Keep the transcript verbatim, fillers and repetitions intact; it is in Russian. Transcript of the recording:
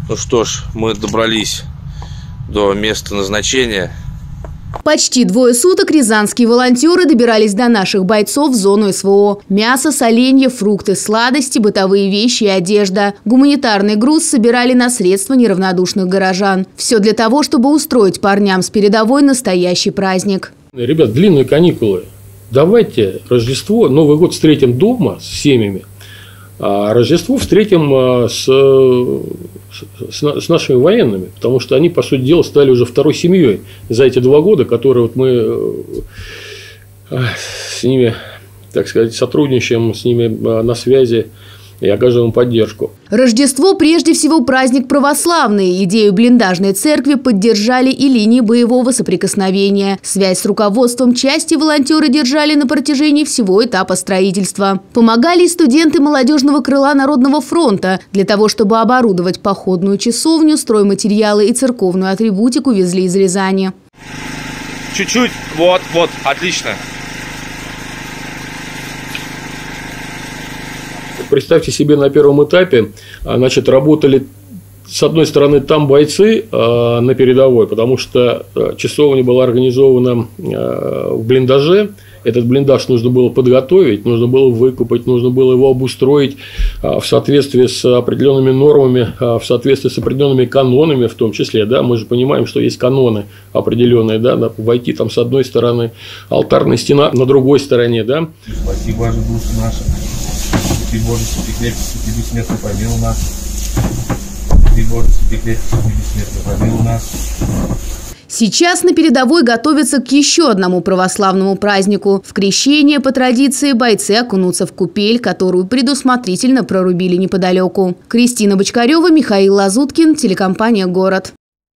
Ну что ж, мы добрались до места назначения. Почти двое суток рязанские волонтеры добирались до наших бойцов в зону СВО. Мясо, соленья, фрукты, сладости, бытовые вещи и одежда. Гуманитарный груз собирали на средства неравнодушных горожан. Все для того, чтобы устроить парням с передовой настоящий праздник. Ребят, длинные каникулы. Давайте Рождество, Новый год встретим дома с семьями, а Рождество встретим с, с, с нашими военными, потому что они, по сути дела, стали уже второй семьей за эти два года, которые вот мы с ними, так сказать, сотрудничаем, с ними на связи и оказываем поддержку. Рождество прежде всего праздник православный. Идею блиндажной церкви поддержали и линии боевого соприкосновения. Связь с руководством части волонтеры держали на протяжении всего этапа строительства. Помогали и студенты молодежного крыла Народного фронта. Для того, чтобы оборудовать походную часовню, стройматериалы и церковную атрибутику везли из Рязани. Чуть-чуть. Вот, вот, отлично. Представьте себе, на первом этапе, значит, работали с одной стороны там бойцы э, на передовой, потому что часовня была организована э, в блиндаже. Этот блиндаж нужно было подготовить, нужно было выкупать, нужно было его обустроить э, в соответствии с определенными нормами, э, в соответствии с определенными канонами, в том числе. Да, мы же понимаем, что есть каноны определенные, да, войти там с одной стороны, алтарная стена на другой стороне. Да. Спасибо же душу нашу. Ты, Боже, святый крепкий, ты бессмертный, помилуй нас. Ты, Боже, святый крепкий, ты бессмертный, помилуй нас. Сейчас на передовой готовятся к еще одному православному празднику. В крещение по традиции бойцы окунутся в купель, которую предусмотрительно прорубили неподалеку. Кристина Бочкарева, Михаил Лазуткин, телекомпания «Город».